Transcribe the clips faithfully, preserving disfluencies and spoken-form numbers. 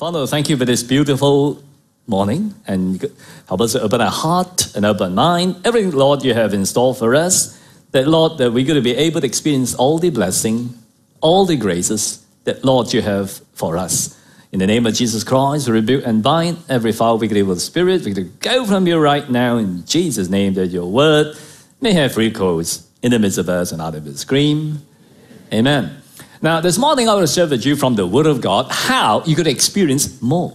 Father, thank you for this beautiful morning, and help us to open our heart and open mind. Everything, Lord, you have in store for us, that, Lord, that we're going to be able to experience all the blessing, all the graces that, Lord, you have for us. In the name of Jesus Christ, we rebuke and bind every foul, wicked, evil spirit. We're going to go from you right now in Jesus' name, that your word may have free course in the midst of us and out of us. Scream, amen. Now, this morning I will share with you from the Word of God how you could experience more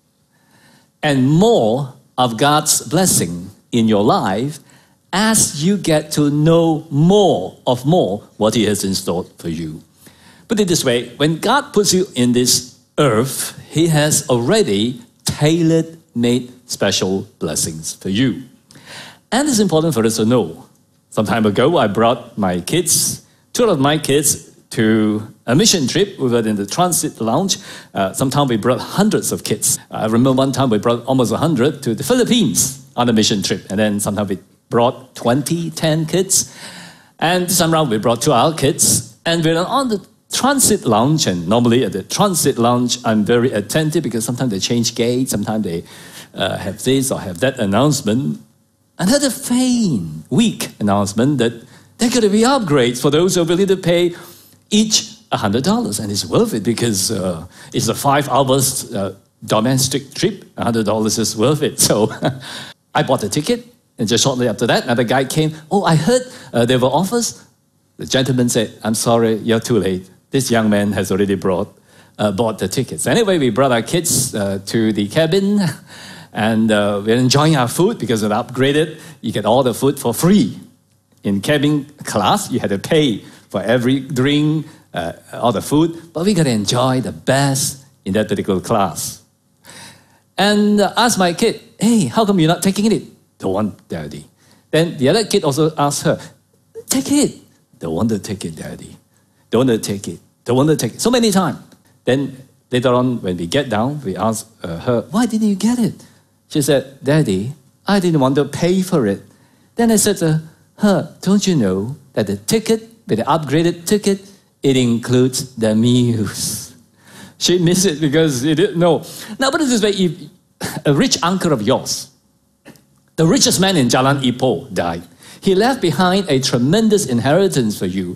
and more of God's blessing in your life as you get to know more of more what He has in store for you. Put it this way, when God puts you in this earth, He has already tailor-made special blessings for you. And it's important for us to know. Some time ago, I brought my kids, two of my kids, to a mission trip. We were in the transit lounge. Uh, sometimes we brought hundreds of kids. I remember one time we brought almost one hundred to the Philippines on a mission trip. And then sometimes we brought twenty, ten kids. And some round we brought two our kids. And we're on the transit lounge. And normally at the transit lounge, I'm very attentive because sometimes they change gates. Sometimes they uh, have this or have that announcement. And I heard a faint, weak announcement that there are going to be upgrades for those who are willing to pay each one hundred dollars, and it's worth it because uh, it's a five hours uh, domestic trip. one hundred dollars is worth it. So I bought the ticket, and just shortly after that, another guy came. Oh, I heard uh, there were offers. The gentleman said, I'm sorry, you're too late. This young man has already brought, uh, bought the tickets. Anyway, we brought our kids uh, to the cabin, and uh, we're enjoying our food because it's upgraded. You get all the food for free. In cabin class, you had to pay for every drink, uh, all the food, but we got to enjoy the best in that particular class. And uh, asked my kid, hey, how come you're not taking it? Don't want, Daddy. Then the other kid also asked her, take it. Don't want to take it, Daddy. Don't want to take it. Don't want to take it. So many times. Then later on, when we get down, we asked uh, her, why didn't you get it? She said, Daddy, I didn't want to pay for it. Then I said to her, don't you know that the ticket, with the upgraded ticket, it includes the meals. She missed it because she didn't know. Now, put it this way, if a rich uncle of yours, the richest man in Jalan Ipoh, died, he left behind a tremendous inheritance for you,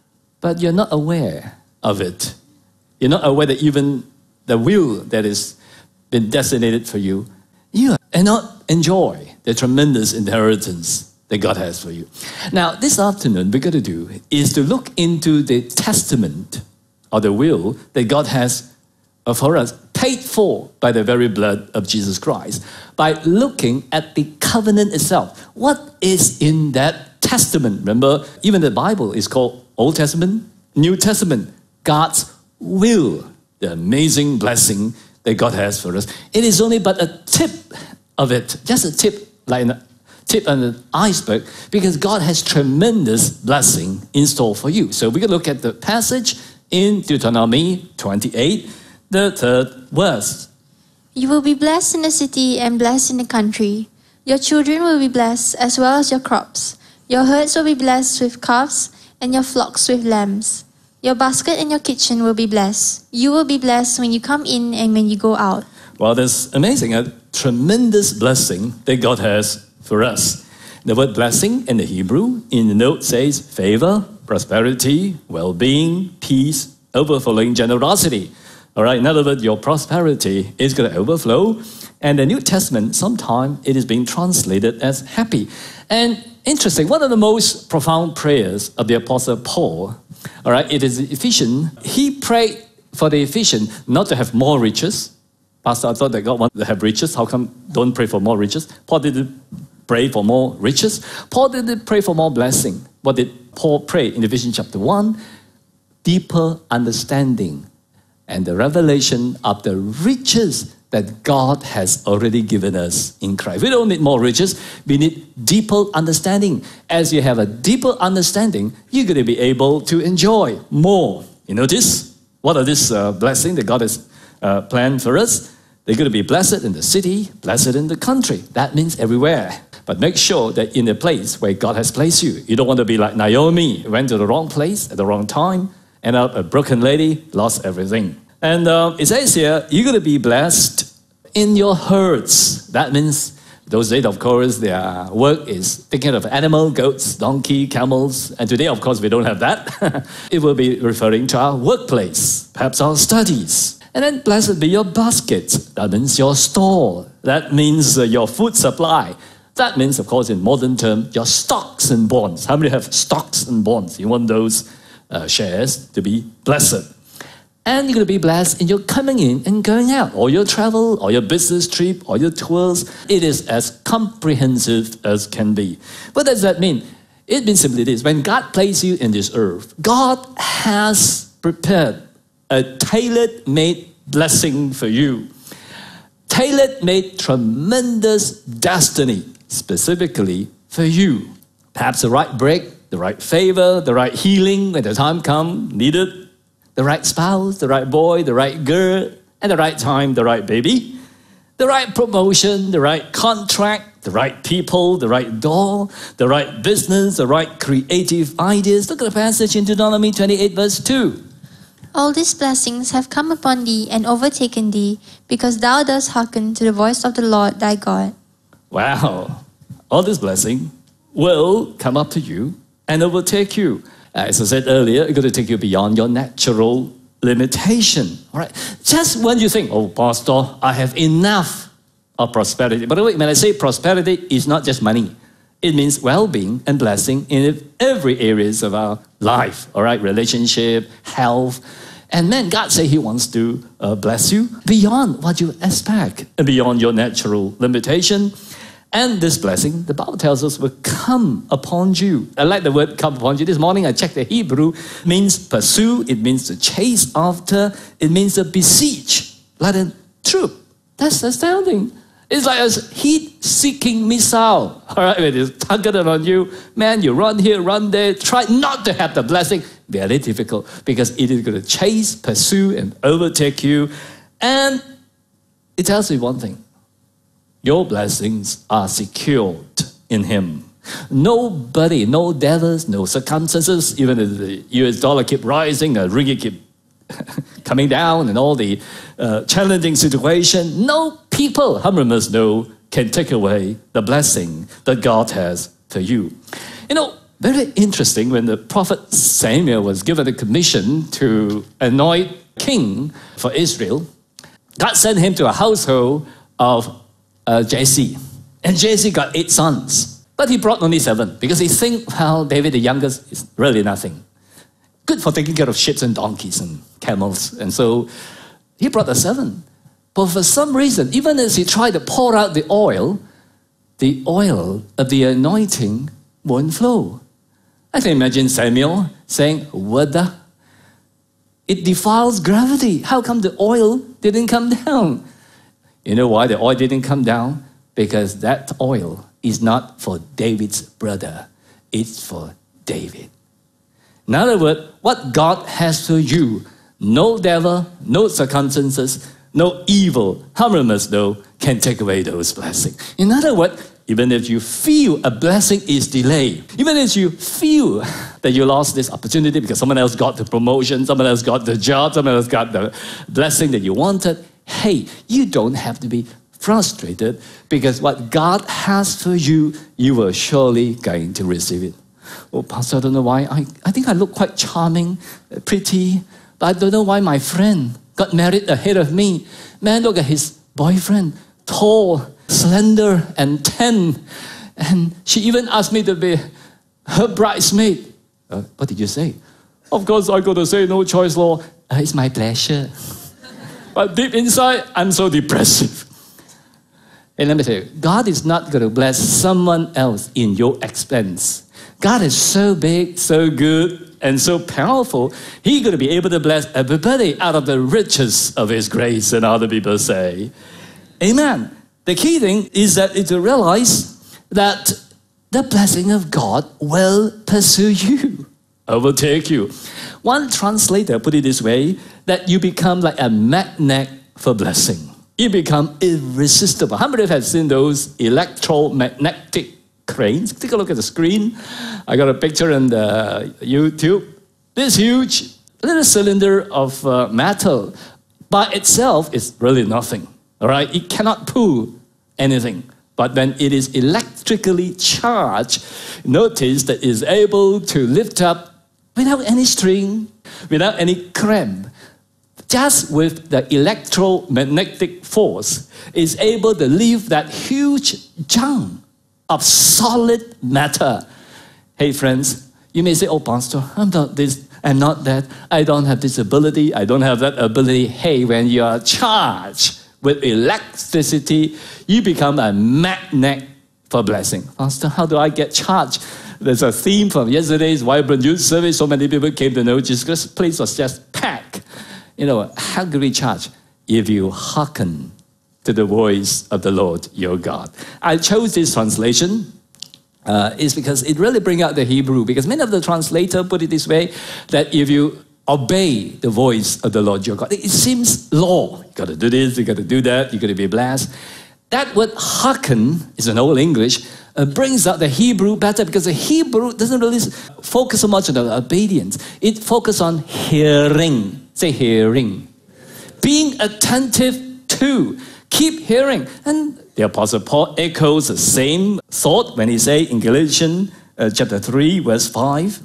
but you're not aware of it. You're not aware that even the will that has been designated for you, you cannot enjoy the tremendous inheritance that God has for you. Now, this afternoon, we're going to do is to look into the testament or the will that God has for us, paid for by the very blood of Jesus Christ, by looking at the covenant itself. What is in that testament? Remember, even the Bible is called Old Testament, New Testament, God's will, the amazing blessing that God has for us. It is only but a tip of it, just a tip, like an tip on the iceberg, because God has tremendous blessing in store for you. So we're going to look at the passage in Deuteronomy twenty-eight, the third verse. You will be blessed in the city and blessed in the country. Your children will be blessed as well as your crops. Your herds will be blessed with calves and your flocks with lambs. Your basket and your kitchen will be blessed. You will be blessed when you come in and when you go out. Well, that's amazing. A tremendous blessing that God has for us. The word blessing in the Hebrew, in the note, says favor, prosperity, well-being, peace, overflowing generosity. All right, in other words, your prosperity is going to overflow. And the New Testament, sometimes it is being translated as happy. And interesting, one of the most profound prayers of the Apostle Paul, all right, it is Ephesians. He prayed for the Ephesians not to have more riches. Pastor, I thought that God wanted to have riches. How come don't pray for more riches? Paul didn't pray for more riches. Paul didn't pray for more blessing. What did Paul pray in Ephesians chapter one? Deeper understanding and the revelation of the riches that God has already given us in Christ. We don't need more riches. We need deeper understanding. As you have a deeper understanding, you're going to be able to enjoy more. You notice? What are these uh, blessings that God has uh, planned for us? They're going to be blessed in the city, blessed in the country. That means everywhere. But make sure that in the place where God has placed you, you don't want to be like Naomi, went to the wrong place at the wrong time, ended up a broken lady, lost everything. And uh, it says here, you're going to be blessed in your herds. That means those days, of course, their work is taking care of animal, goats, donkey, camels. And today, of course, we don't have that. It will be referring to our workplace, perhaps our studies. And then blessed be your basket. That means your store. That means uh, your food supply. That means, of course, in modern terms, your stocks and bonds. How many have stocks and bonds? You want those uh, shares to be blessed. And you're going to be blessed in your coming in and going out, or your travel, or your business trip, or your tours. It is as comprehensive as can be. What does that mean? It means simply this. When God placed you in this earth, God has prepared a tailor-made blessing for you. Tailor-made tremendous destiny, specifically for you. Perhaps the right break, the right favor, the right healing when the time comes, needed. The right spouse, the right boy, the right girl, and the right time, the right baby. The right promotion, the right contract, the right people, the right door, the right business, the right creative ideas. Look at the passage in Deuteronomy twenty-eight, verse two. All these blessings have come upon thee and overtaken thee, because thou dost hearken to the voice of the Lord thy God. Wow. All this blessing will come up to you and overtake you. As I said earlier, it's going to take you beyond your natural limitation. All right. Just when you think, oh, Pastor, I have enough of prosperity. By the way, when I say prosperity, it's not just money. It means well-being and blessing in every areas of our life. All right, relationship, health. And then God said He wants to uh, bless you beyond what you expect and beyond your natural limitation. And this blessing, the Bible tells us, will come upon you. I like the word come upon you. This morning I checked the Hebrew. It means pursue. It means to chase after. It means to besiege. Like a troop. That's astounding. It's like a heat-seeking missile. All right, when it's targeted on you, man, you run here, run there. Try not to have the blessing. Very difficult because it is going to chase, pursue, and overtake you. And it tells you one thing. Your blessings are secured in Him. Nobody, no devils, no circumstances, even if the U S dollar keep rising, the ringgit keep coming down, and all the uh, challenging situation, no people, how many must know, can take away the blessing that God has for you. You know, very interesting, when the prophet Samuel was given a commission to anoint king for Israel, God sent him to a household of Uh, Jesse. And Jesse got eight sons. But he brought only seven because he think, well, David the youngest is really nothing. Good for taking care of sheep and donkeys and camels. And so he brought the seven. But for some reason, even as he tried to pour out the oil, the oil of the anointing won't flow. I can imagine Samuel saying, what the? It defiles gravity. How come the oil didn't come down? You know why the oil didn't come down? Because that oil is not for David's brother. It's for David. In other words, what God has for you, no devil, no circumstances, no evil, how many must know, can take away those blessings. In other words, even if you feel a blessing is delayed, even if you feel that you lost this opportunity because someone else got the promotion, someone else got the job, someone else got the blessing that you wanted, hey, you don't have to be frustrated because what God has for you, you are surely going to receive it. Oh, Pastor, I don't know why. I, I think I look quite charming, pretty, but I don't know why my friend got married ahead of me. Man, look at his boyfriend, tall, slender, and tan. And she even asked me to be her bridesmaid. Uh, what did you say? Of course, I got to say no choice, Lord. Uh, it's my pleasure. But deep inside, I'm so depressive. And let me tell you, God is not going to bless someone else in your expense. God is so big, so good, and so powerful, He's going to be able to bless everybody out of the riches of His grace, and other people say, amen. The key thing is that it's to realize that the blessing of God will pursue you, overtake you. One translator put it this way, that you become like a magnet for blessing. You become irresistible. How many of you have seen those electromagnetic cranes? Take a look at the screen. I got a picture on the YouTube. This huge little cylinder of uh, metal. by itself is really nothing. All right? It cannot pull anything. But when it is electrically charged, notice that it is able to lift up without any string, without any cramp. Just with the electromagnetic force, is able to lift that huge chunk of solid matter. Hey friends, you may say, oh Pastor, I'm not this, I'm not that, I don't have this ability, I don't have that ability. Hey, when you are charged with electricity, you become a magnet for blessing. Pastor, how do I get charged? There's a theme from yesterday's Vibrant Youth Service. So many people came to know Jesus. This place was just packed. You know, how do we charge? If you hearken to the voice of the Lord your God. I chose this translation uh, is because it really brings out the Hebrew. Because many of the translators put it this way, that if you obey the voice of the Lord your God. It seems law. You got to do this, you got to do that, you got to be blessed. That word hearken is an old English, uh, brings out the Hebrew better because the Hebrew doesn't really focus so much on the obedience. It focuses on hearing. Say hearing. Being attentive to. Keep hearing. And the Apostle Paul echoes the same thought when he says in Galatians uh, chapter three, verse five,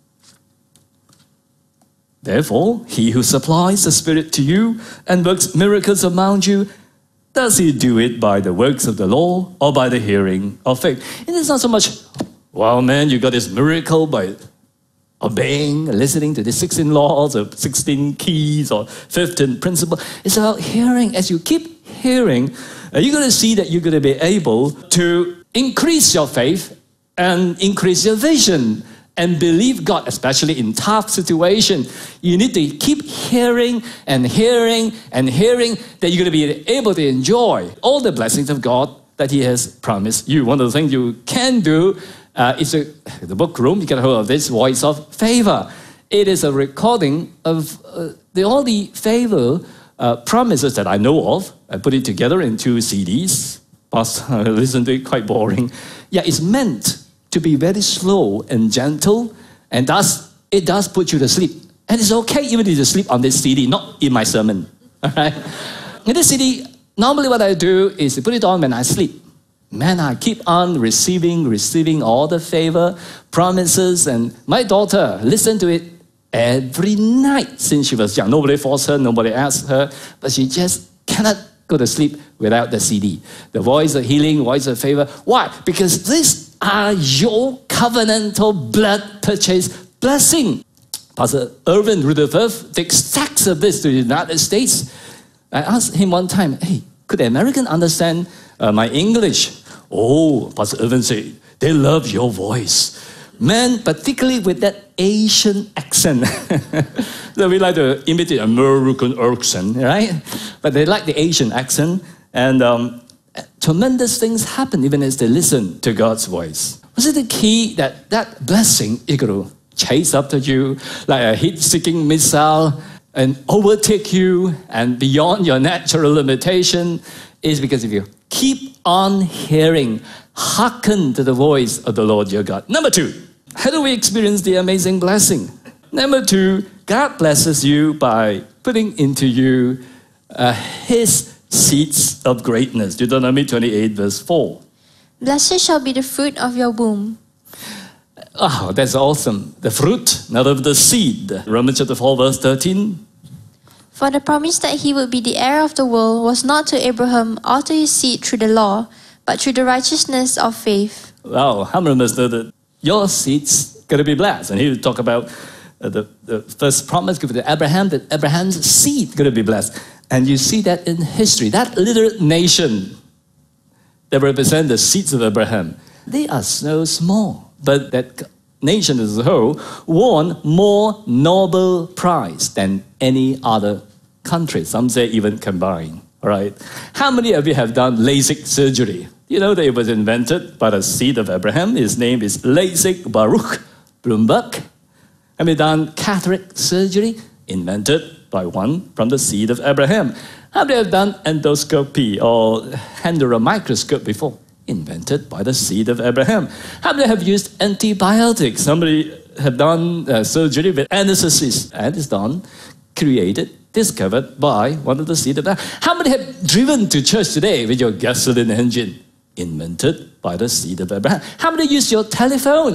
therefore, he who supplies the Spirit to you and works miracles among you, does he do it by the works of the law or by the hearing of faith? And it's not so much, well, man, you got this miracle by obeying, listening to the sixteen laws or sixteen keys or fifteen principles. It's about hearing. As you keep hearing, you're going to see that you're going to be able to increase your faith and increase your vision and believe God, especially in tough situations. You need to keep hearing and hearing and hearing that you're going to be able to enjoy all the blessings of God that He has promised you. One of the things you can do uh, is a, the book Room. You get hold of this Voice of Favor. It is a recording of uh, the all the favor uh, promises that I know of. I put it together in two C Ds. Pastor, I listened to it, quite boring. Yeah, it's meant to be very slow and gentle, and thus it does put you to sleep. And it's okay even if you sleep on this C D, not in my sermon. All right? In this C D, normally what I do is to put it on when I sleep. Man, I keep on receiving, receiving all the favor, promises, and my daughter listened to it every night since she was young. Nobody forced her, nobody asked her, but she just cannot go to sleep without the C D. The voice of healing, voice of favor. Why? Because these are your covenantal blood purchase blessing. Pastor Irvin Rutherford takes stacks of this to the United States. I asked him one time, hey, could the American understand uh, my English? Oh, Pastor Irvin said, they love your voice. Man, particularly with that Asian accent. So we like to imitate American accent, right? But they like the Asian accent. And um, tremendous things happen even as they listen to God's voice. Was it the key that that blessing is going to chase after you like a heat-seeking missile and overtake you and beyond your natural limitation? Is because if you keep on hearing, hearken to the voice of the Lord your God. Number two, how do we experience the amazing blessing? Number two, God blesses you by putting into you uh, His seeds of greatness. Deuteronomy twenty-eight, verse four. Blessed shall be the fruit of your womb. Oh, that's awesome. The fruit, not of the seed. Romans chapter four, verse thirteen. For the promise that he would be the heir of the world was not to Abraham or to his seed through the law, but through the righteousness of faith. Wow, how many of us know that your seed's going to be blessed? And here we talk about uh, the, the first promise given to Abraham, that Abraham's seed going to be blessed. And you see that in history. That little nation that represents the seeds of Abraham, they are so small. But that nation as a whole won more Nobel Prize than any other country. Some say even combined. All right. How many of you have done LASIK surgery? You know that it was invented by the seed of Abraham. His name is LASIK Baruch Blumberg. Have you done cataract surgery? Invented by one from the seed of Abraham. How many have done endoscopy or handheld microscope before? Invented by the seed of Abraham. How many have used antibiotics? Somebody have done uh, surgery with anesthesis, and it's done, created discovered by one of the seed of Abraham. How many have driven to church today with your gasoline engine? Invented by the seed of Abraham. How many use your telephone?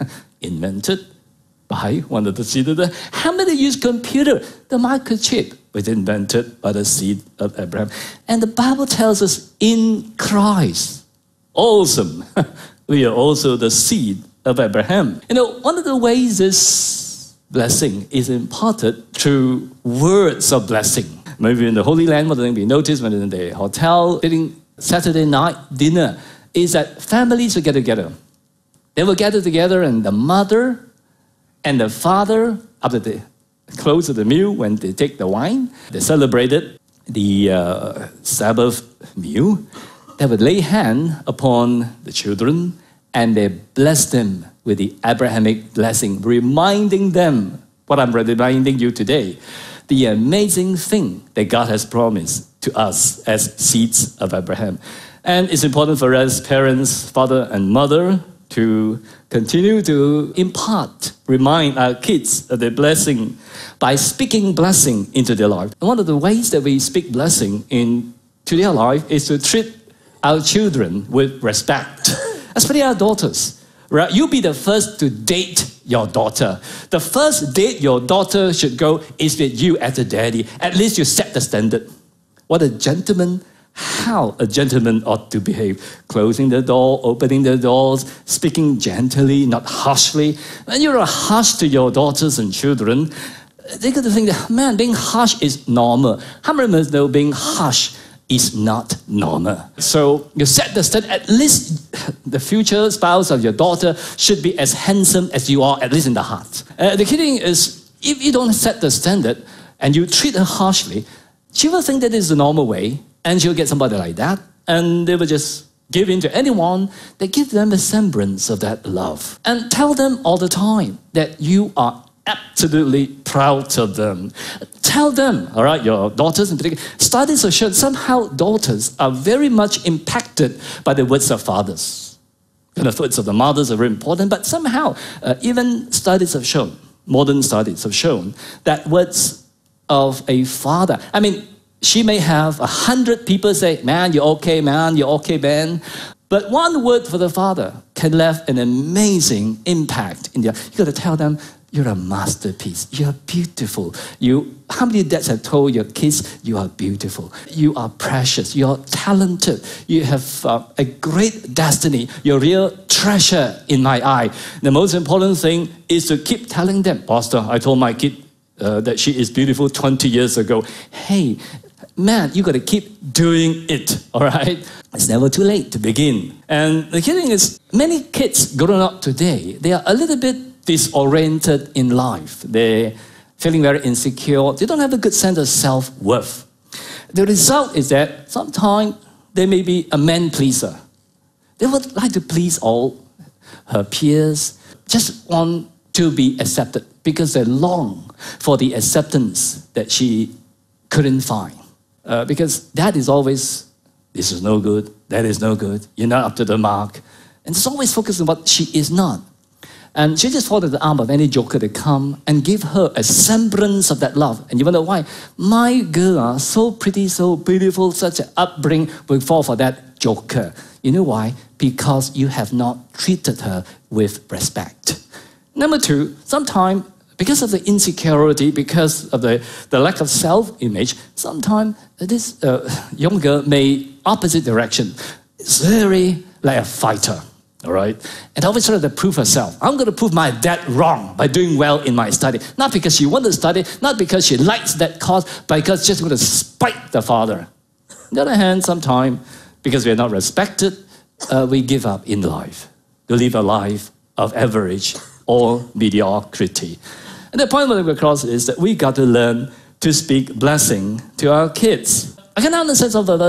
Invented by one of the seed of Abraham. How many use computer? The microchip was invented by the seed of Abraham. And the Bible tells us in Christ, awesome, we are also the seed of Abraham. You know, one of the ways this blessing is imparted through words of blessing. Maybe in the Holy Land, one thing we noticed when in the hotel, eating Saturday night dinner, is that families will get together. They will gather together, and the mother and the father, after the close of the meal, when they take the wine, they celebrated the uh, Sabbath meal. They would lay hand upon the children and they bless them with the Abrahamic blessing, reminding them what I'm reminding you today, the amazing thing that God has promised to us as seeds of Abraham. And it's important for us, parents, father and mother, to continue to impart, remind our kids of their blessing by speaking blessing into their life. And one of the ways that we speak blessing into their life is to treat our children with respect, especially our daughters. Right? You be the first to date your daughter. The first date your daughter should go is with you as a daddy. At least you set the standard. What a gentleman, how a gentleman ought to behave. Closing the door, opening the doors, speaking gently, not harshly. When you're harsh to your daughters and children, they got to think that, man, being harsh is normal. How many of us know being harsh is not normal? So you set the standard. At least the future spouse of your daughter should be as handsome as you are, at least in the heart. Uh, the key thing is, if you don't set the standard and you treat her harshly, she will think that is the normal way, and she'll get somebody like that, and they will just give in to anyone that gives them a semblance of that love. And tell them all the time that you are absolutely proud of them. Tell them, all right, your daughters in particular, studies have shown somehow daughters are very much impacted by the words of fathers. And the words of the mothers are very important, but somehow uh, even studies have shown, modern studies have shown, that words of a father, I mean, she may have a hundred people say, man, you're okay, man, you're okay, man. But one word for the father can leave an amazing impact in their. You got to tell them, you're a masterpiece. You're beautiful. You. How many dads have told your kids, you are beautiful. You are precious. You're talented. You have uh, a great destiny. You're a real treasure in my eye. The most important thing is to keep telling them, Pastor, I told my kid uh, that she is beautiful twenty years ago. Hey, man, you got to keep doing it, all right? It's never too late to begin. And the key thing is, many kids growing up today, they are a little bit disoriented in life. They're feeling very insecure. They don't have a good sense of self-worth. The result is that sometimes they may be a man pleaser. They would like to please all her peers, just want to be accepted because they long for the acceptance that she couldn't find. Uh, because that is always, this is no good, that is no good, you're not up to the mark. And it's always focused on what she is not. And she just followed the arm of any joker to come and give her a semblance of that love. And you wonder why? My girl, uh, so pretty, so beautiful, such an upbringing, will fall for that joker. You know why? Because you have not treated her with respect. Number two, sometimes, because of the insecurity, because of the, the lack of self-image, sometimes this uh, young girl may opposite direction. It's very like a fighter, all right? And always trying to prove herself. I'm going to prove my dad wrong by doing well in my study. Not because she wants to study, not because she likes that cause, but because she's going to spite the father. On the other hand, sometimes, because we are not respected, uh, we give up in life. We live a life of average or mediocrity. And the point we're across is that we got to learn to speak blessing to our kids. I can understand some of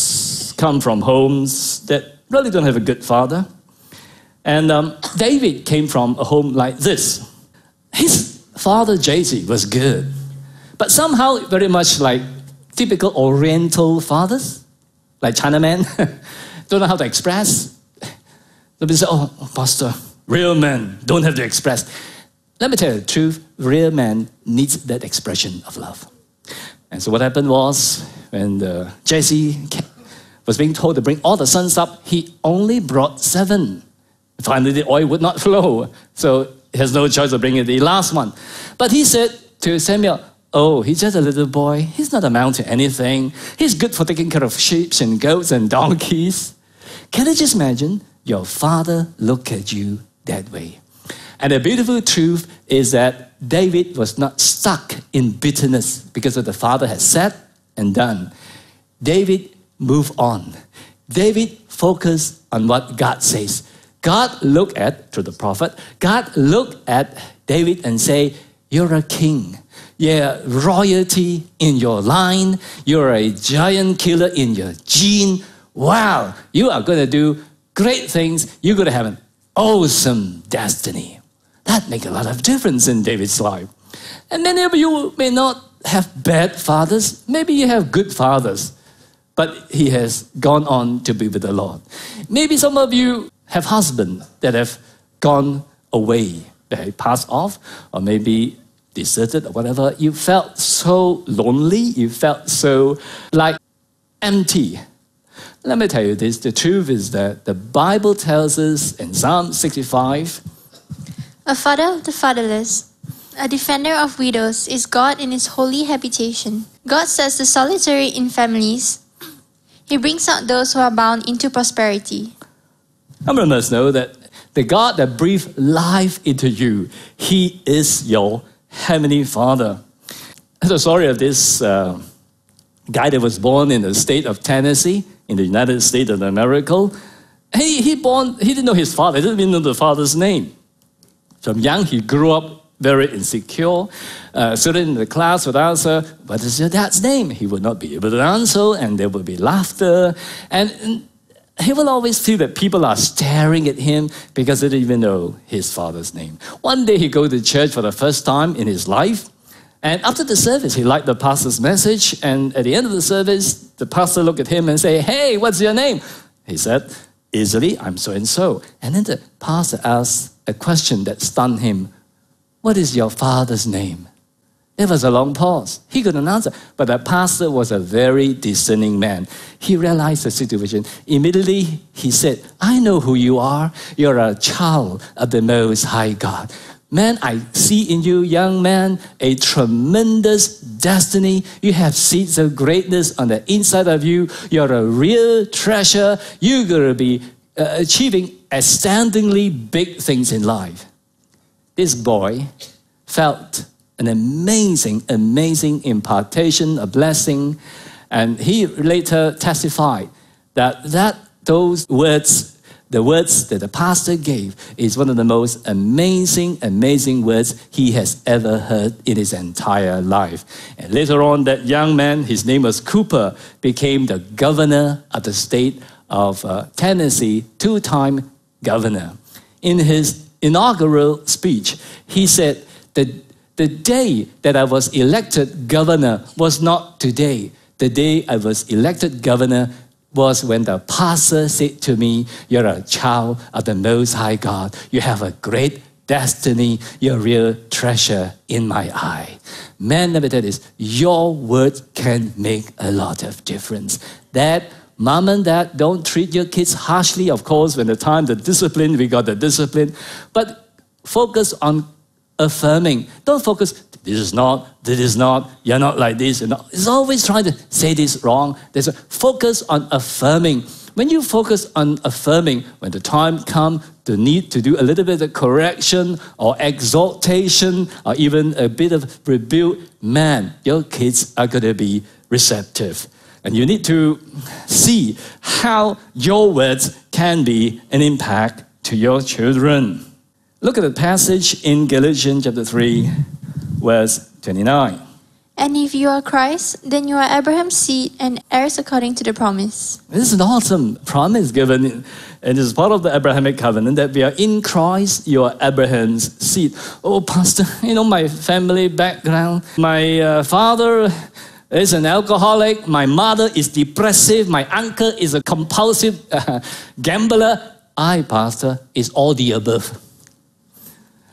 us come from homes that really don't have a good father. And um, David came from a home like this. His father, J C, was good. But somehow very much like typical Oriental fathers, like Chinaman, don't know how to express. They'll say, oh, Pastor, real men don't have to express. Let me tell you the truth, real man needs that expression of love. And so what happened was, when uh, Jesse was being told to bring all the sons up, he only brought seven. Finally, the oil would not flow, so he has no choice of bringing the last one. But he said to Samuel, oh, he's just a little boy. He's not amount to anything. He's good for taking care of sheep and goats and donkeys. Can you just imagine your father look at you that way? And the beautiful truth is that David was not stuck in bitterness because of the father had said and done. David moved on. David focused on what God says. God looked at, through the prophet, God looked at David and say, you're a king. You're royalty in your line. You're a giant killer in your gene. Wow, you are going to do great things. You're going to have an awesome destiny. That makes a lot of difference in David's life. And many of you may not have bad fathers. Maybe you have good fathers. But he has gone on to be with the Lord. Maybe some of you have husbands that have gone away. They passed off, or maybe deserted, or whatever. You felt so lonely. You felt so like empty. Let me tell you this. The truth is that the Bible tells us in Psalm sixty-five, a father of the fatherless, a defender of widows, is God in his holy habitation. God sets the solitary in families. He brings out those who are bound into prosperity. How many of us know that the God that breathed life into you, He is your Heavenly Father? There's a story of this uh, guy that was born in the state of Tennessee, in the United States of America. He, he, born, he didn't know his father. He didn't even know the father's name. From young, he grew up very insecure. Uh, sitting in the class would answer, what is your dad's name? He would not be able to answer, and there would be laughter. And, and he will always feel that people are staring at him because they didn't even know his father's name. One day he go to church for the first time in his life, and after the service, he liked the pastor's message, and at the end of the service, the pastor looked at him and say, hey, what's your name? He said, easily, I'm so-and-so. And then the pastor asked a question that stunned him. What is your father's name? There was a long pause. He couldn't answer. But the pastor was a very discerning man. He realized the situation. Immediately, he said, I know who you are. You're a child of the Most High God. Man, I see in you, young man, a tremendous destiny. You have seeds of greatness on the inside of you. You're a real treasure. You're going to be uh, achieving astoundingly big things in life. This boy felt an amazing, amazing impartation, a blessing. And he later testified that, that those words, the words that the pastor gave, is one of the most amazing, amazing words he has ever heard in his entire life. And later on, that young man, his name was Cooper, became the governor of the state of uh, Tennessee, two-time governor. In his inaugural speech, he said that the day that I was elected governor was not today. The day I was elected governor was when the pastor said to me, you're a child of the Most High God. You have a great destiny. You're a real treasure in my eye. Man, let me tell you this, your words can make a lot of difference. That mom and dad, don't treat your kids harshly. Of course, when the time, the discipline, we got the discipline. But focus on affirming. Don't focus, this is not, this is not, you're not like this. You're not. It's always trying to say this wrong. There's a focus on affirming. When you focus on affirming, when the time comes to need to do a little bit of correction or exaltation or even a bit of rebuke, man, your kids are going to be receptive. And you need to see how your words can be an impact to your children. Look at the passage in Galatians chapter three, verse twenty-nine. And if you are Christ, then you are Abraham's seed and heirs according to the promise. This is an awesome promise given, and it is part of the Abrahamic covenant that we are in Christ, you are Abraham's seed. Oh, Pastor, you know my family background. My uh, father is an alcoholic. My mother is depressive. My uncle is a compulsive uh, gambler. I, Pastor, is all the above.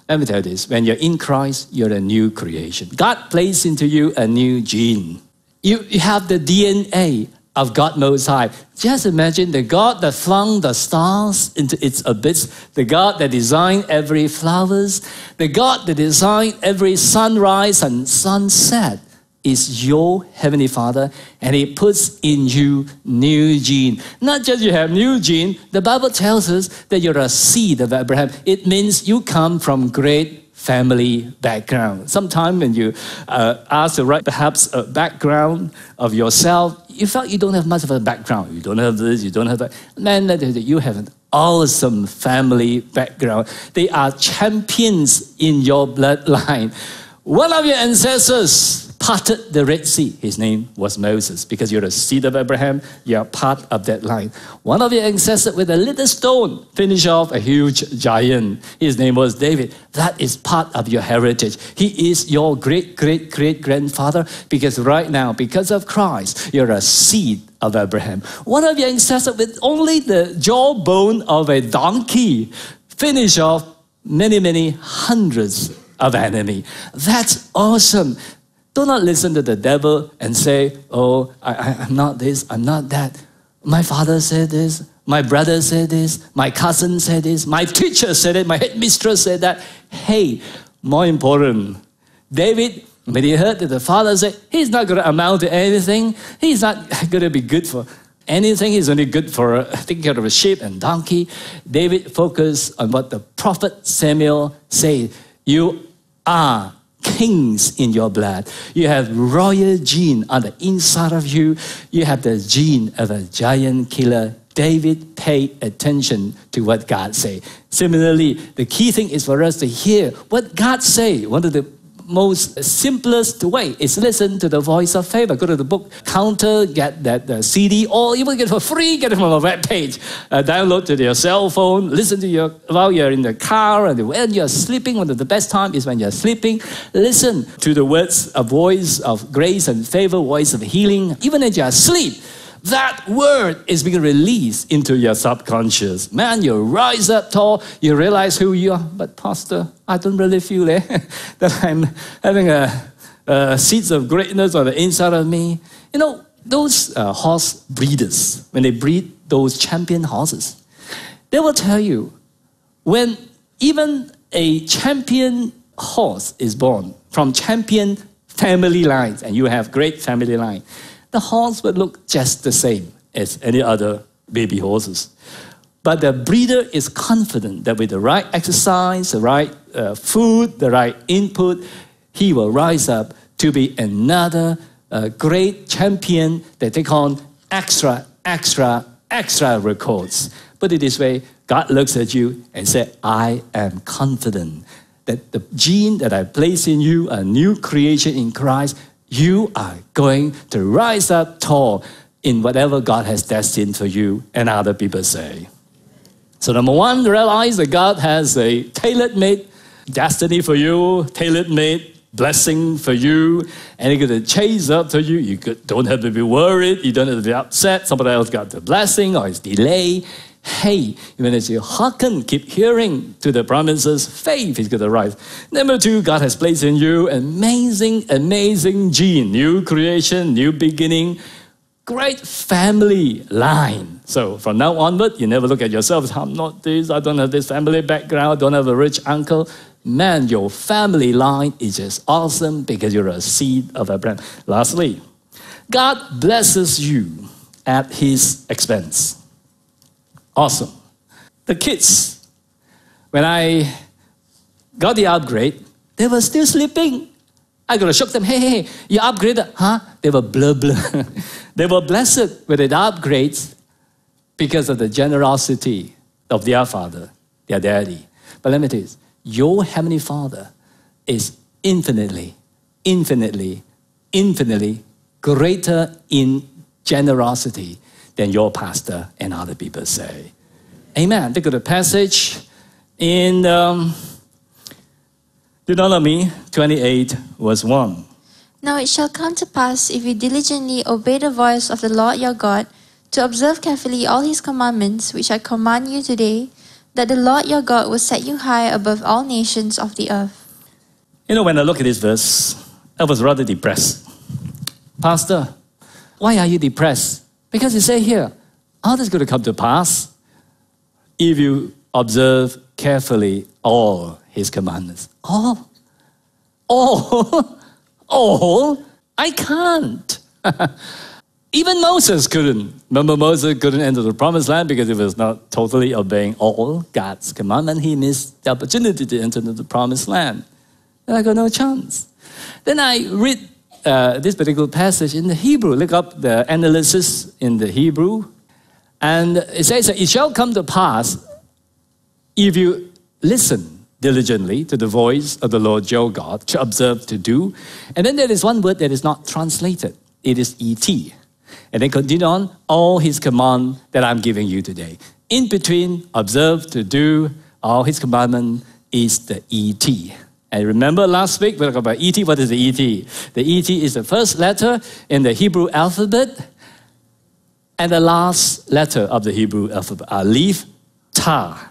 Let me tell you this. When you're in Christ, you're a new creation. God placed into you a new gene. You, you have the D N A of God Most High. Just imagine the God that flung the stars into its abyss, the God that designed every flowers, the God that designed every sunrise and sunset is your Heavenly Father, and He puts in you new gene. Not just you have new gene, the Bible tells us that you're a seed of Abraham. It means you come from great family background. Sometimes when you uh, ask to write perhaps a background of yourself, you felt you don't have much of a background. You don't have this, you don't have that. Man, you have an awesome family background. They are champions in your bloodline. One of your ancestors parted the Red Sea. His name was Moses. Because you're a seed of Abraham, you're part of that line. One of your ancestors with a little stone finished off a huge giant. His name was David. That is part of your heritage. He is your great, great, great grandfather, because right now, because of Christ, you're a seed of Abraham. One of your ancestors with only the jawbone of a donkey finished off many, many hundreds of enemy. That's awesome. Do not listen to the devil and say, oh, I, I, I'm not this, I'm not that. My father said this, my brother said this, my cousin said this, my teacher said it, my headmistress said that. Hey, more important, David, when he heard that the father said, he's not going to amount to anything, he's not going to be good for anything, he's only good for uh, taking care of a sheep and donkey. David focused on what the prophet Samuel said. You are kings in your blood. You have royal gene on the inside of you. You have the gene of a giant killer. David paid attention to what God said. Similarly, the key thing is for us to hear what God say. One of the most simplest way is listen to the voice of favor. Go to the book counter, get that uh, C D, or even get it for free, get it from a web page. Uh, download to your cell phone, listen to your, while you're in the car, and when you're sleeping, one of the best time is when you're sleeping. Listen to the words, a voice of grace and favor, voice of healing. Even as you're asleep, that word is being released into your subconscious. Man, you rise up tall, you realize who you are. But Pastor, I don't really feel eh, that I'm having a, a seeds of greatness on the inside of me. You know, those uh, horse breeders, when they breed those champion horses, they will tell you, when even a champion horse is born from champion family lines, and you have great family line, the horse would look just the same as any other baby horses. But the breeder is confident that with the right exercise, the right uh, food, the right input, he will rise up to be another uh, great champion that take on extra, extra, extra records. Put it this way, God looks at you and says, I am confident that the gene that I place in you, a new creation in Christ, you are going to rise up tall in whatever God has destined for you, and other people say. So number one, realize that God has a tailor-made destiny for you, tailor-made blessing for you, and He's going to chase up to you. You don't have to be worried. You don't have to be upset. Somebody else got the blessing or it's delayed. Hey, even as you hearken, keep hearing to the promises, faith is going to rise. Number two, God has placed in you amazing, amazing gene, new creation, new beginning, great family line. So from now onward, you never look at yourself as, I'm not this, I don't have this family background, I don't have a rich uncle. Man, your family line is just awesome because you're a seed of Abraham. Lastly, God blesses you at His expense. Awesome. The kids, when I got the upgrade, they were still sleeping. I got to shock them. Hey, hey, hey, you upgraded. Huh? They were blah, blah. They were blessed with the upgrades because of the generosity of their father, their daddy. But let me tell you, your Heavenly Father is infinitely, infinitely, infinitely greater in generosity than your pastor and other people say. Amen. Look at the passage in um, Deuteronomy twenty-eight, verse one. Now it shall come to pass, if you diligently obey the voice of the Lord your God, to observe carefully all His commandments, which I command you today, that the Lord your God will set you high above all nations of the earth. You know, when I look at this verse, I was rather depressed. Pastor, why are you depressed? Because you say here, all this is going to come to pass if you observe carefully all his commandments. All? All? All? I can't. Even Moses couldn't. Remember, Moses couldn't enter the promised land because he was not totally obeying all God's commandments. He missed the opportunity to enter the promised land. And I got no chance. Then I read uh, this particular passage in the Hebrew. Look up the analysis in the Hebrew. And it says that it shall come to pass if you listen diligently to the voice of the Lord your God to observe to do. And then there is one word that is not translated. It is et. And then continue on, all his command that I'm giving you today. In between, observe to do, all his commandment is the et. And remember last week we talked about et. What is the et? The et is the first letter in the Hebrew alphabet and the last letter of the Hebrew alphabet. Aleph, Ta.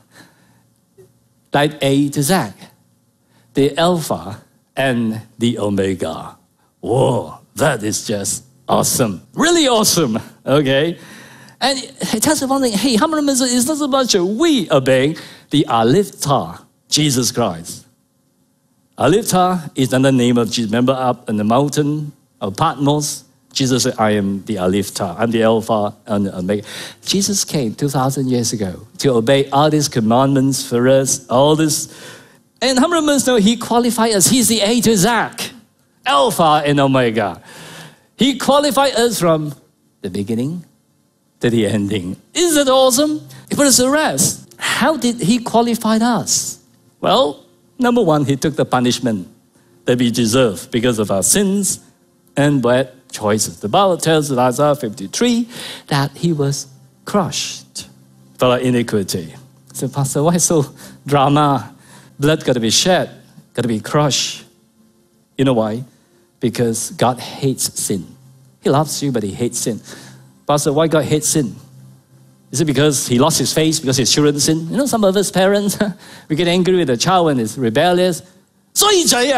Like A to Z. The Alpha and the Omega. Whoa, that is just awesome. Really awesome. Okay? And it tells us one thing. Hey, how many is not so much we obeying the Aleph Ta, Jesus Christ. Aleph Ta is another name of Jesus. Remember up in the mountain of Patmos, Jesus said, I am the Aleph Ta. I'm the Alpha and the Omega. Jesus came two thousand years ago to obey all these commandments for us, all this. And how many of us know he qualified us? He's the A to Z, Alpha and Omega. He qualified us from the beginning to the ending. Isn't it awesome? He put us to rest. How did he qualify us? Well, number one, he took the punishment that we deserve because of our sins and bad choices. The Bible tells us in Isaiah fifty-three that he was crushed for our iniquity. So, Pastor, why so drama? Blood got to be shed, got to be crushed. You know why? Because God hates sin. He loves you, but he hates sin. Pastor, why God hates sin? Is it because he lost his face because his children sin? You know, some of us parents, we get angry with the child when it's rebellious. So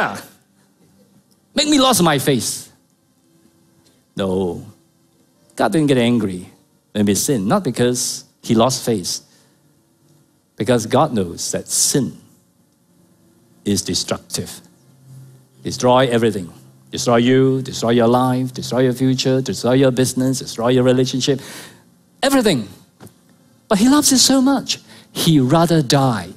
make me lose my face. No, God didn't get angry when we sin, not because he lost face, because God knows that sin is destructive. Destroy everything. Destroy you, destroy your life, destroy your future, destroy your business, destroy your relationship, everything. But he loves you so much, he rather died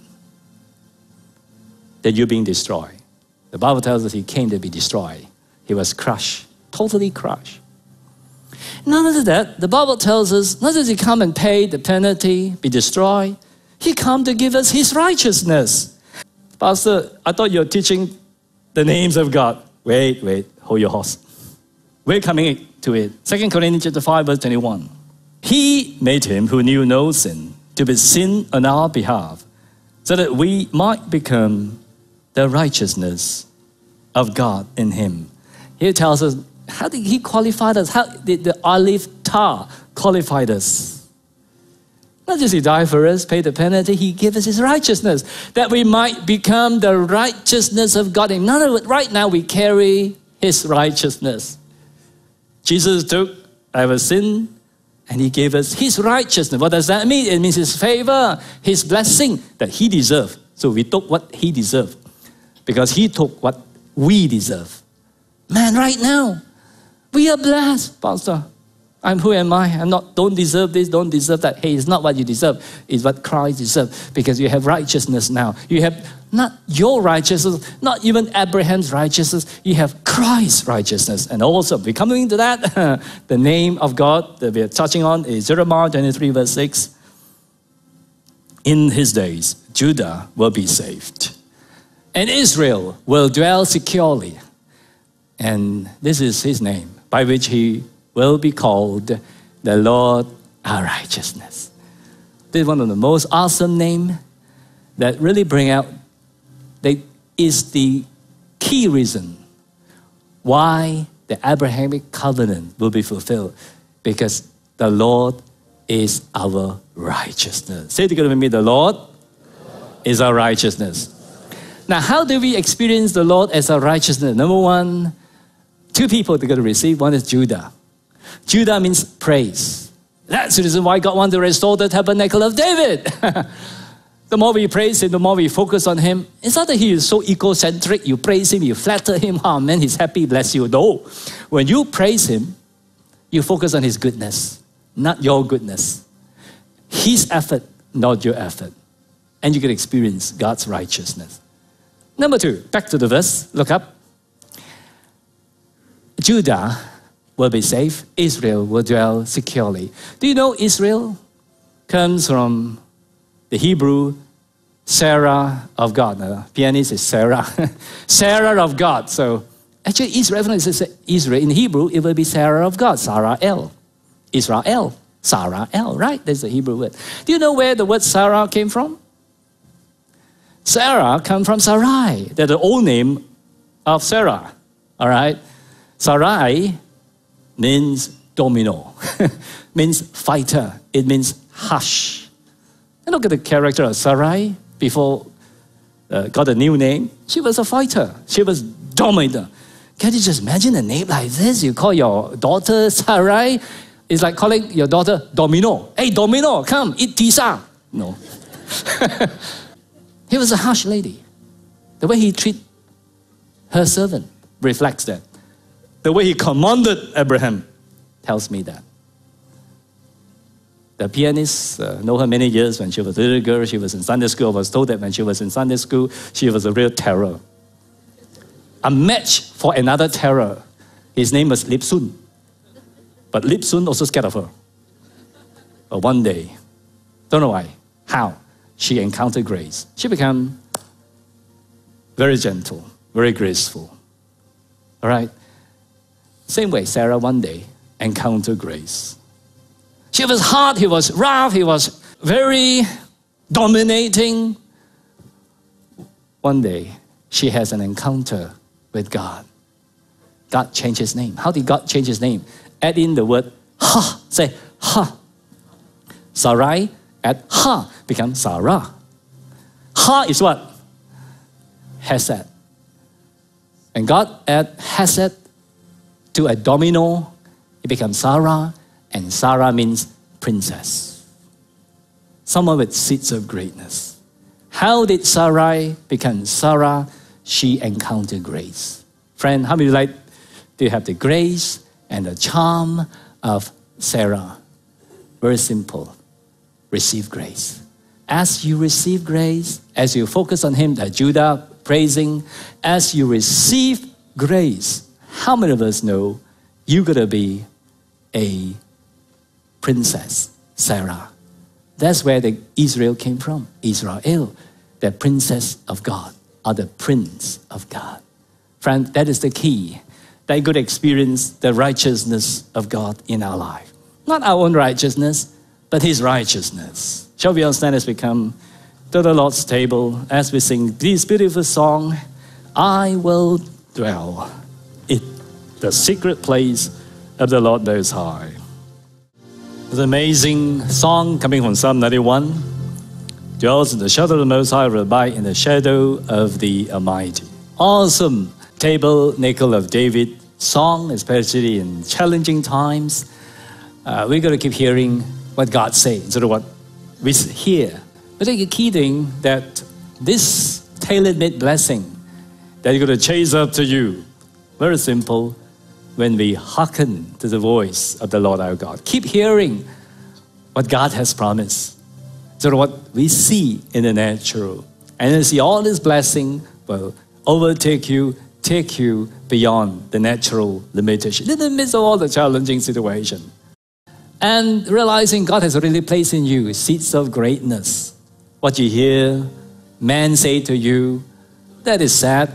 than you being destroyed. The Bible tells us he came to be destroyed. He was crushed, totally crushed. Not only that, the Bible tells us, not does he come and pay the penalty, be destroyed, he come to give us his righteousness. Pastor, I thought you were teaching the names of God. Wait, wait, hold your horse. We're coming to it. Second Corinthians chapter five, verse twenty-one. He made him who knew no sin to be sin on our behalf, so that we might become the righteousness of God in him. Here tells us, how did he qualify us? How did the Aleph Ta qualify us? Not just he died for us, paid the penalty, he gave us his righteousness, that we might become the righteousness of God. In other words, right now we carry his righteousness. Jesus took our sin and he gave us his righteousness. What does that mean? It means his favor, his blessing that he deserved. So we took what he deserved because he took what we deserve. Man, right now, we are blessed, Pastor. I'm who am I? I'm not, don't deserve this, don't deserve that. Hey, it's not what you deserve. It's what Christ deserves because you have righteousness now. You have not your righteousness, not even Abraham's righteousness. You have Christ's righteousness. And also, we're coming to that. The name of God that we're touching on is Jeremiah twenty-three, verse six. In his days, Judah will be saved, and Israel will dwell securely. And this is his name, by which he will be called the Lord our righteousness. This is one of the most awesome names that really bring out, that is the key reason why the Abrahamic covenant will be fulfilled. Because the Lord is our righteousness. Say it together with me, the Lord is our righteousness. Now, how do we experience the Lord as our righteousness? Number one, two people they're going to receive. One is Judah. Judah means praise. That's the reason why God wanted to restore the tabernacle of David. The more we praise him, the more we focus on him. It's not that he is so egocentric. You praise him, you flatter him. Oh man, he's happy, bless you. No. When you praise him, you focus on his goodness, not your goodness. His effort, not your effort. And you can experience God's righteousness. Number two, back to the verse. Look up. Judah will be safe. Israel will dwell securely. Do you know Israel comes from the Hebrew Sarah of God? The pianist is Sarah. Sarah of God. So actually Israel, Israel in Hebrew, it will be Sarah of God. Sarah El. Israel. Sarah El, right? That's the Hebrew word. Do you know where the word Sarah came from? Sarah comes from Sarai. That's the old name of Sarah. All right? Sarai means domino. Means fighter. It means hush. And look at the character of Sarai before uh, got a new name. She was a fighter. She was dominator. Can you just imagine a name like this? You call your daughter Sarai. It's like calling your daughter Domino. Hey, Domino, come, eat pizza. No. He was a harsh lady. The way he treated her servant reflects that. The way he commanded Abraham tells me that. The pianist, uh, know her many years. When she was a little girl, she was in Sunday school. I was told that when she was in Sunday school, she was a real terror. A match for another terror. His name was Lip Sun. But Lip Sun also scared of her. But one day, don't know why, how, she encountered grace. She became very gentle, very graceful. All right? Same way, Sarah one day encountered grace. She was hard, he was rough, he was very dominating. One day, she has an encounter with God. God changed his name. How did God change his name? Add in the word ha. Say ha. Sarai, add ha, become Sarah. Ha is what? Hesed. And God add Hesed to a domino. It becomes Sarah. And Sarah means princess. Someone with seeds of greatness. How did Sarai become Sarah? She encountered grace. Friend, how many like do you have the grace and the charm of Sarah? Very simple. Receive grace. As you receive grace, as you focus on him, that Judah praising, as you receive grace, how many of us know you're going to be a princess, Sarah? That's where the Israel came from. Israel, the princess of God, or the prince of God. Friend, that is the key. That you could experience the righteousness of God in our life. Not our own righteousness, but his righteousness. Shall we all stand as we come to the Lord's table as we sing this beautiful song, I will dwell in the secret place of the Lord Most High. It's an amazing song coming from Psalm ninety-one. Dwells in the shadow of the Most High, will abide in the shadow of the Almighty. Awesome tabernacle of David song, especially in challenging times. Uh, we're going to keep hearing what God says instead of what we hear. But the key thing that this tailor-made blessing that you're going to chase up to you, very simple, when we hearken to the voice of the Lord our God. Keep hearing what God has promised. So what we see in the natural. And you see all this blessing will overtake you, take you beyond the natural limitation, in the midst of all the challenging situation. And realizing God has really placed in you seeds of greatness. What you hear men say to you, that is sad.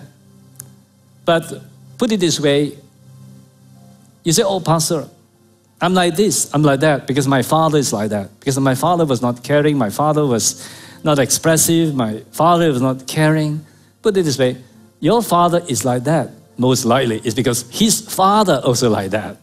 But put it this way, you say, oh, Pastor, I'm like this, I'm like that, because my father is like that. Because my father was not caring, my father was not expressive, my father was not caring. Put it this way, your father is like that. Most likely it's because his father also like that.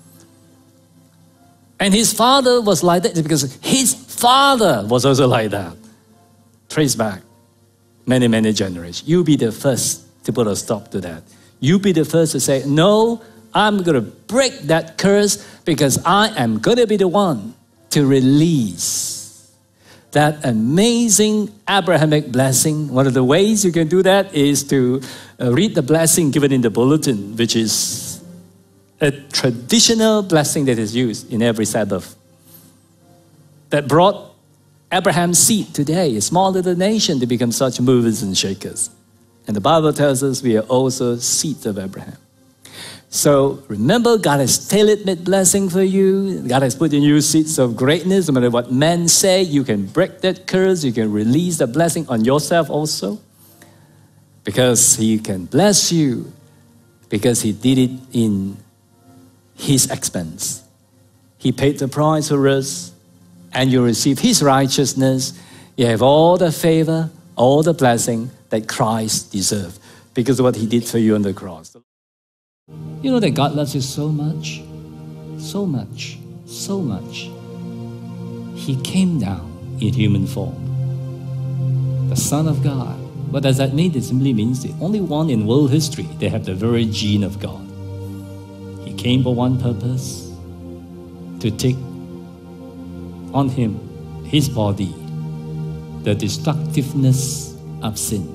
And his father was like that because his father was also like that. Trace back. many, many generations. You be the first to put a stop to that. You be the first to say, no, I'm going to break that curse because I am going to be the one to release that amazing Abrahamic blessing. One of the ways you can do that is to uh, read the blessing given in the bulletin, which is a traditional blessing that is used in every Sabbath, that brought Abraham's seed today, a small little nation, to become such movers and shakers. And the Bible tells us we are also seeds of Abraham. So remember, God has tailor-made blessing for you. God has put in you seeds of greatness. No matter what men say, you can break that curse. You can release the blessing on yourself also. Because He can bless you. Because He did it in His expense. He paid the price for us. And you receive His righteousness. You have all the favor, all the blessing that Christ deserved. Because of what He did for you on the cross. You know that God loves you so much, so much, so much. He came down in human form. The Son of God. What does that mean? It simply means the only one in world history that have the very gene of God. He came for one purpose, to take on Him, His body, the destructiveness of sin.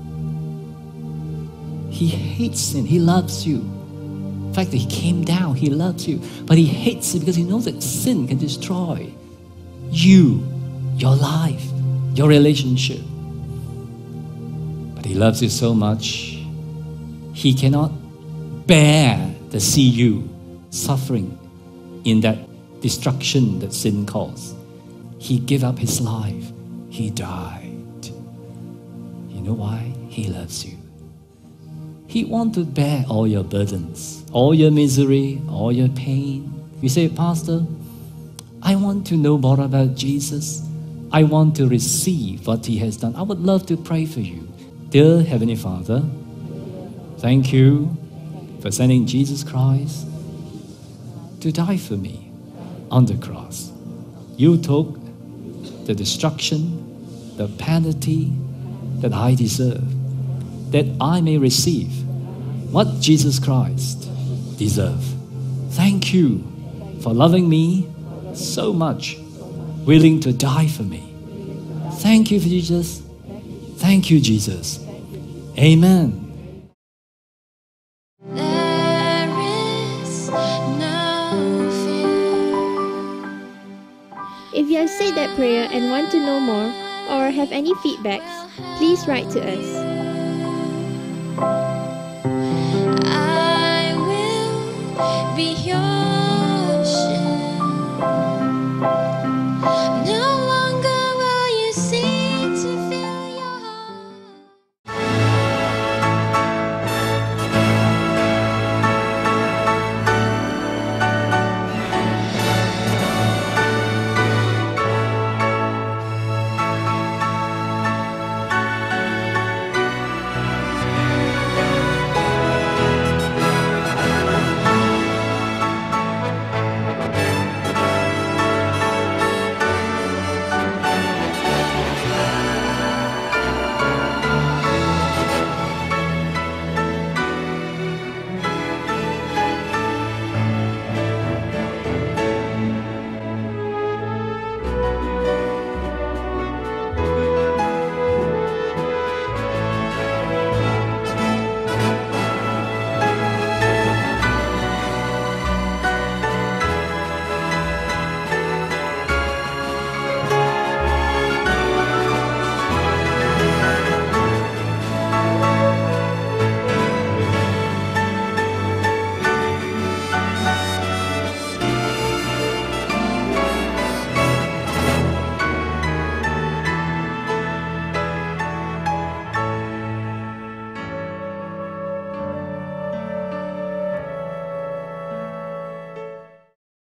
He hates sin. He loves you. In fact, He came down. He loves you. But He hates it because He knows that sin can destroy you, your life, your relationship. But He loves you so much, He cannot bear to see you suffering in that destruction that sin caused. He gave up His life. He died. You know why? He loves you. He wants to bear all your burdens, all your misery, all your pain. You say, Pastor, I want to know more about Jesus. I want to receive what He has done. I would love to pray for you. Dear Heavenly Father, thank you for sending Jesus Christ to die for me on the cross. You took the destruction, the penalty that I deserve, that I may receive what Jesus Christ deserves. Thank you for loving me so much, willing to die for me. Thank you, Jesus. Thank you, Jesus. Amen. There is no fear. If you have said that prayer and want to know more or have any feedbacks, please write to us.